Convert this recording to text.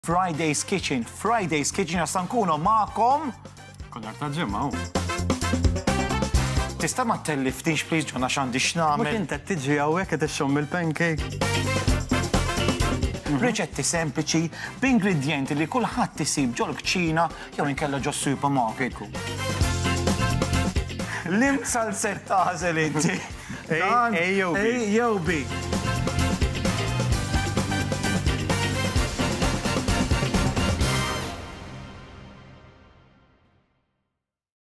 Friday's Kitchen għastan kunu ma'kom. Konjar ta' ġemma, Tista' ma telliftix, please, ġonna x'għandi x'nagħmel. Mux inta tiġi għawek ed xom il-pancake. Riċetti sempliċi b'ingredienti li kulħadd isib ġol kċina jew inkella ġo supermarket. Lim salsetta ħażel inti. AOB. AOB.